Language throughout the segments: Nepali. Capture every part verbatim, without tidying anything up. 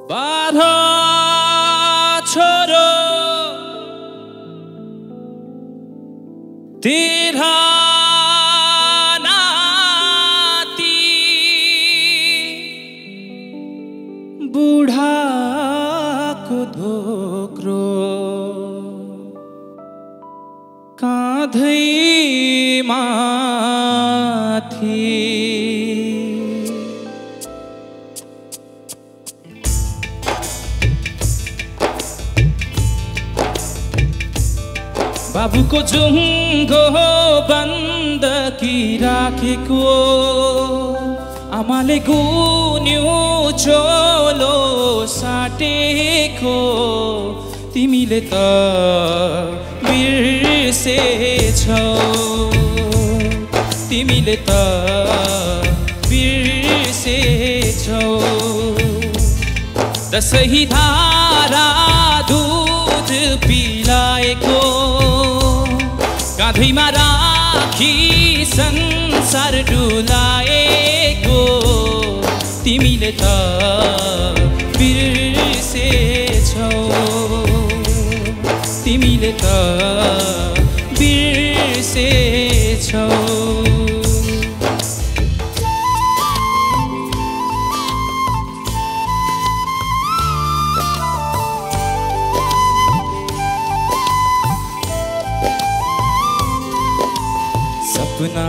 बाधा छोरो तेरा नाती बुढाको धोक्रो काँधैमाथि बाबुको जुङ्गो बन्दकी राखेको आमाले गुन्यो चोलो साटेको तिमीले त बिर्सेछौ तिमीले त बिर्सेछौ दसैँ धारा दूध पिलाएको काँधैमा राखी संसार डुलाएको तिमीले त बिर्सेछौ तिमीले त बिर्सेछौ सपना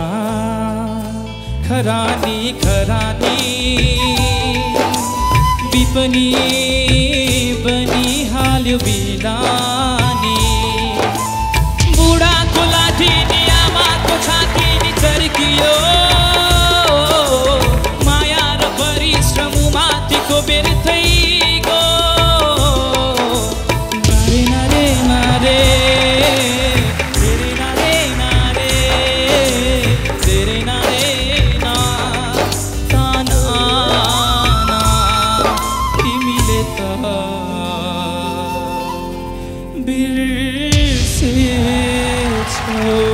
खरानी खरानी विपनी बनी हाल्यो बिलानी बुढाको लाठी नि आमाको छाती नि चर्कियो माया र परिश्रम माथिको बेर्थै गो मारे नारे मारे बिर्सेछौ